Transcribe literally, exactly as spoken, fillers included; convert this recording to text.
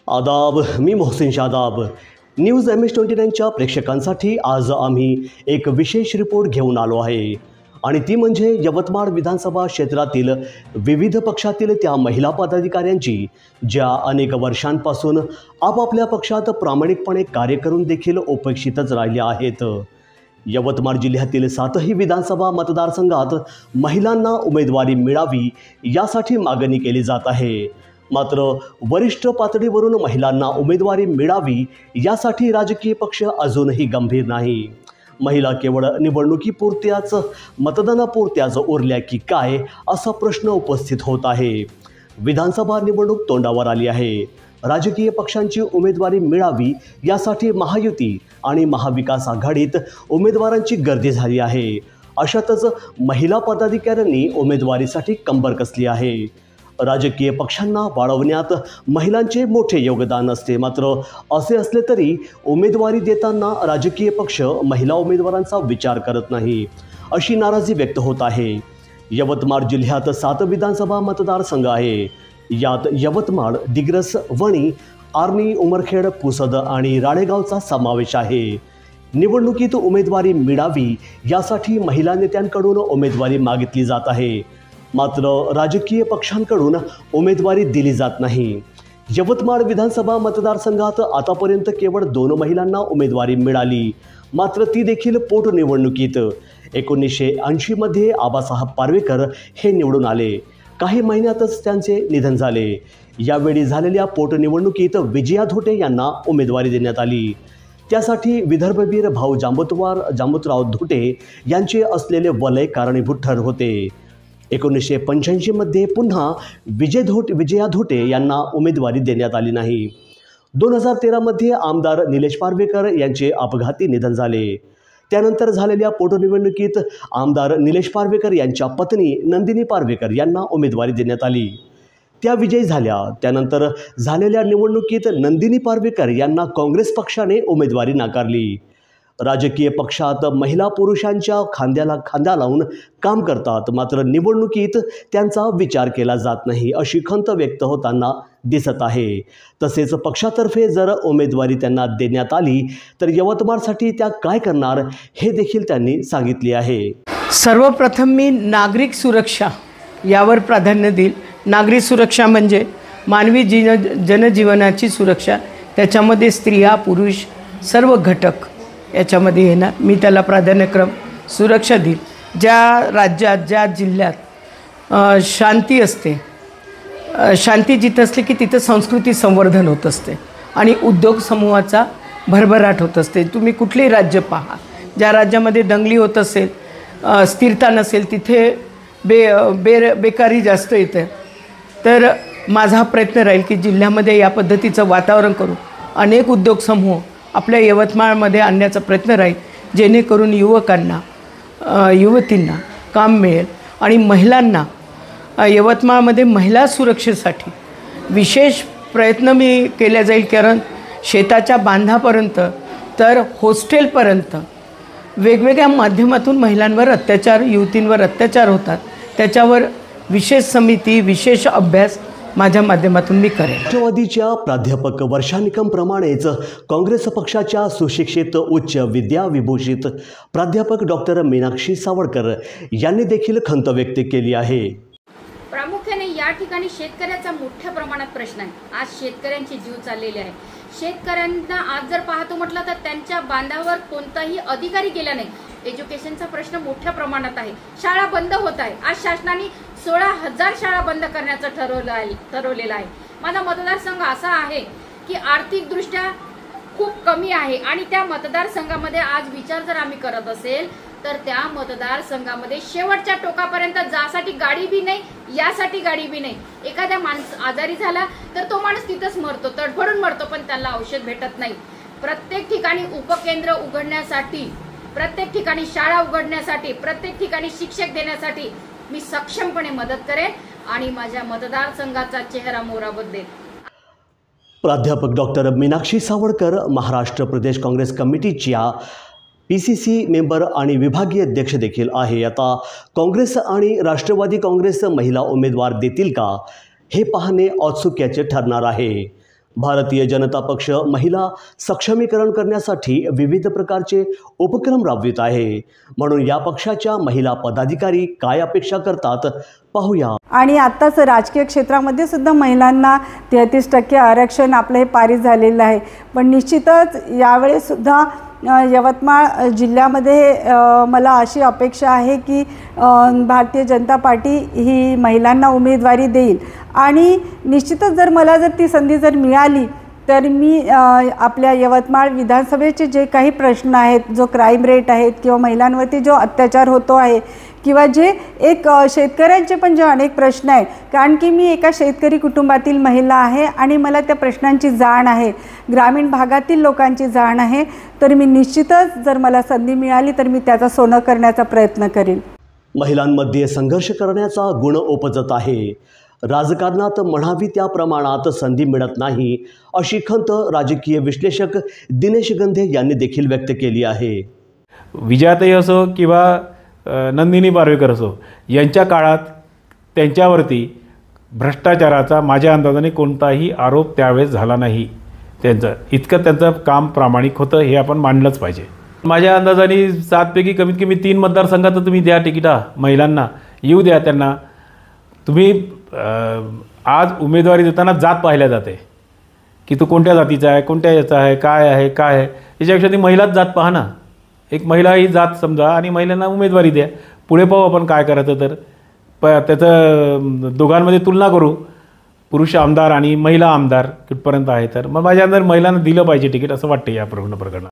आदाब, मी Mohsin Shadab. News M S twenty नाईनच्या प्रेक्षकांसाठी आज आम्ही एक विशेष रिपोर्ट घेऊन आलो आहे आणि ती म्हणजे यवतमाळ विधानसभा क्षेत्रातील विविध पक्षातील त्या महिला पदाधिकाऱ्यांची ज्या अनेक वर्षांपासून आपापल्या पक्षात प्रामाणिकपणे कार्य करून देखील उपेक्षितच राहिल्या आहेत। यवतमाळ जिल्ह्यातील सातही विधानसभा मतदारसंघात महिलांना उमेदवारी मिळावी यासाठी मागणी केली जात आहे, मात्र वरिष्ठ पातळीवरून महिलांना उमेदवारी मिळावी यासाठी राजकीय पक्ष अजूनही गंभीर नाही। महिला केवळ निवडणुकीपुरत्याच मतदानापुरत्याच उरल्या की काय असा प्रश्न उपस्थित होत आहे। विधानसभा निवडणूक तोंडावर आली आहे। राजकीय पक्षांची उमेदवारी मिळावी यासाठी महायुती आणि महाविकास आघाडीत उमेदवारांची गर्दी झाली आहे। अशातच महिला पदाधिकाऱ्यांनी उमेदवारीसाठी कंबर कसली आहे। राजकीय पक्षांना वाढवण्यात महिलांचे मोठे योगदान असते, मात्र असे असले तरी उमेदवारी देताना राजकीय पक्ष महिला उमेदवारांचा विचार करत नाही, अशी नाराजी व्यक्त होत आहे। यवतमाळ जिल्ह्यात सात विधानसभा मतदारसंघ आहे। यात यवतमाळ, दिग्रस, वणी, आर्णी, उमरखेड, पुसद आणि राळेगावचा समावेश आहे। निवडणुकीत उमेदवारी मिळावी यासाठी महिला नेत्यांकडून उमेदवारी मागितली जात आहे, मात्र राजकीय पक्षांकडून उमेदवारी दिली जात नाही। यवतमाळ विधानसभा मतदारसंघात आतापर्यंत केवळ दोन महिलांना उमेदवारी मिळाली, मात्र ती देखील पोटनिवडणुकीत। एकोणीसशे ऐंशीमध्ये आबासाहेब पार्वेकर हे निवडून आले। काही महिन्यातच त्यांचे निधन झाले। यावेळी झालेल्या पोटनिवडणुकीत विजया धोटे यांना उमेदवारी देण्यात आली। त्यासाठी विदर्भवीर भाऊ जांबुतवार जांबुतराव धोटे यांचे असलेले वलय कारणीभूत ठरले होते। एकोणीसशे पंच्याऐंशीमध्ये पुन्हा विजय धोट विजया धोटे यांना उमेदवारी देण्यात आली नाही। दोन हजार तेरामध्ये आमदार निलेश पार्वेकर यांचे अपघाती निधन झाले। त्यानंतर झालेल्या पोटनिवडणुकीत आमदार निलेश पार्वेकर यांच्या पत्नी नंदिनी पार्वेकर यांना उमेदवारी देण्यात आली। त्या विजयी झाल्या। त्यानंतर झालेल्या निवडणुकीत नंदिनी पार्वेकर यांना काँग्रेस पक्षाने उमेदवारी नाकारली। राजकीय पक्षात महिला पुरुषांच्या खांद्याला खांदा लावून काम करतात, मात्र निवडणुकीत त्यांचा विचार केला जात नाही, अशी खंत व्यक्त होताना दिसत आहे। तसेच पक्षातर्फे जर उमेदवारी त्यांना देण्यात आली तर यवतमाळसाठी त्या काय करणार हे देखील त्यांनी सांगितले आहे। सर्वप्रथम मी नागरिक सुरक्षा यावर प्राधान्य देईल। नागरिक सुरक्षा म्हणजे मानवी जीवन जनजीवनाची सुरक्षा, त्याच्यामध्ये स्त्रिया पुरुष सर्व घटक याच्यामध्ये येणार। मी त्याला प्राधान्यक्रम सुरक्षा देईल। ज्या राज्यात ज्या जिल्ह्यात शांती असते, शांती जिथं असते की तिथं संस्कृती संवर्धन होत असते आणि उद्योग समूहाचा भरभराट होत असते। तुम्ही कुठलेही राज्य पहा, ज्या राज्यामध्ये दंगली होत असेल, स्थिरता नसेल, तिथे बे बे बेकारी जास्त येते। तर माझा प्रयत्न राहील की जिल्ह्यामध्ये या पद्धतीचं वातावरण करून अनेक उद्योग समूह आपल्या यवतमाळमध्ये आणण्याचा प्रयत्न राहील, जेणेकरून युवकांना युवतींना काम मिळेल आणि महिलांना यवतमाळमध्ये महिला सुरक्षेसाठी विशेष प्रयत्न मी केले जाईल। कारण शेताच्या बांधापर्यंत तर हॉस्टेलपर्यंत वेगवेगळ्या माध्यमातून महिलांवर अत्याचार, युवतींवर अत्याचार होतात, त्याच्यावर विशेष समिती, विशेष अभ्यास माझ्या माध्यमातून मी करेन। राष्ट्रवादीच्या प्राध्यापक वर्षा निकमप्रमाणेच काँग्रेस पक्षाच्या सुशिक्षित उच्च विद्याविभूषित प्राध्यापक डॉक्टर मीनाक्षी सावळकर यांनी देखील खंत व्यक्त केली आहे। प्रामुख्याने या ठिकाणी शेतकऱ्याचा मोठ्या प्रमाणात प्रश्न आहे। आज शेतकऱ्यांचे जीव चाललेले आहे। शेतकऱ्यांना आज जर पाहतो म्हटलं तर त्यांच्या बांधावर कोणताही अधिकारी गेला नाही। एज्युकेशनचा प्रश्न मोठ्या प्रमाणात आहे। शाळा बंद होत आहे। आज शासनाने सोळा हजार शाळा बंद करण्याचं ठरवलं आहे ठरवलेलं आहे। माझा मतदारसंघ असा आहे की आर्थिकदृष्ट्या खूप कमी आहे आणि त्या मतदारसंघामध्ये आज विचार जर आम्ही करत असेल तर त्या मतदारसंघामध्ये शेवटच्या टोकापर्यंत जासाठी गाडी बी नाही, यासाठी गाडी बी नाही। एखाद्या माणूस आजारी झाला तर तो माणूस तिथंच मरतो, तडफडून मरतो, पण त्याला औषध भेटत नाही। प्रत्येक ठिकाणी उपकेंद्र उघडण्यासाठी, प्रत्येक ठिकाणी शाळा उघडण्यासाठी, प्रत्येक ठिकाणी शिक्षक देण्यासाठी मी सक्षमपणे मदत करेन आणि माझ्या मतदारसंघाचा चेहरा मोहरा बदलेल। प्राध्यापक डॉक्टर मीनाक्षी सावळकर महाराष्ट्र प्रदेश काँग्रेस कमिटीच्या पी सी सी मेंबर आणि विभागीय अध्यक्ष देखील आहे। आता काँग्रेस आणि राष्ट्रवादी काँग्रेस महिला उमेदवार देतील का हे पाहणे औत्सुक्याचे ठरणार आहे। भारतीय जनता पक्ष महिला सक्षमीकरण करण्यासाठी विविध प्रकारचे उपक्रम राबवित आहे. म्हणून या पक्षाच्या महिला पदाधिकारी काय अपेक्षा करतात पाहूया. आणि आत्ताच राजकीय क्षेत्रामध्ये सुद्धा महिलांना तेहतीस टक्के आरक्षण आपलं हे पारित झालेलं आहे. पण निश्चितच यावेळेस सुद्धा यवतमाळ जिल्ह्यामध्ये मला अशी अपेक्षा आहे की भारतीय जनता पार्टी ही महिलांना उमेदवारी देईल. आणि निश्चितच जर मला जर ती संधी जर मिळाली तर मी आपल्या यवतमाळ विधानसभेचे जे काही प्रश्न आहेत, जो क्राईम रेट आहेत किंवा महिलांवरती जो अत्याचार होतो आहे किंवा जे एक शेतकऱ्यांचे पण जे अनेक प्रश्न आहेत, कारण की मी एका शेतकरी कुटुंबातील महिला आहे आणि मला त्या प्रश्नांची जाण आहे, ग्रामीण भागातील लोकांची जाण आहे. तर मी निश्चितच जर मला संधी मिळाली तर मी त्याचा सोनं करण्याचा प्रयत्न करेन. महिलांमध्ये संघर्ष करण्याचा गुण उपजत आहे. राजकारणात म्हणावी त्या प्रमाणात संधी मिळत नाही, अशी खंत राजकीय विश्लेषक दिनेश गंधे यांनी देखील व्यक्त केली आहे. विजयाताई असो किंवा नंदिनी पारवेकर असो, यांच्या काळात त्यांच्यावरती भ्रष्टाचाराचा माझ्या अंदाजाने कोणताही आरोप त्यावेळेस झाला नाही. त्यांचं इतकं त्यांचं काम प्रामाणिक होतं, हे आपण मानलंच पाहिजे. माझ्या अंदाजाने सातपैकी कमीत कमी तीन मतदारसंघात तुम्ही द्या तिकिटा महिलांना, येऊ द्या त्यांना. तुम्ही आज उमेदवारी देताना जात पाहिल्या जाते की तो कोणत्या जातीचा आहे, कोणत्या याचा आहे, काय आहे काय आहे. याच्यापेक्षा ती महिलाच जात पहा ना. एक महिला ही जात समजा आणि महिलांना उमेदवारी द्या. पुढे पाहू आपण काय करायचं. तर प त्याचं दोघांमध्ये तुलना करू, पुरुष आमदार आणि महिला आमदार कितपर्यंत आहे. तर मग माझ्या अंदर महिलांना दिलं पाहिजे तिकीट असं वाटतं या पूर्ण प्रकरणात.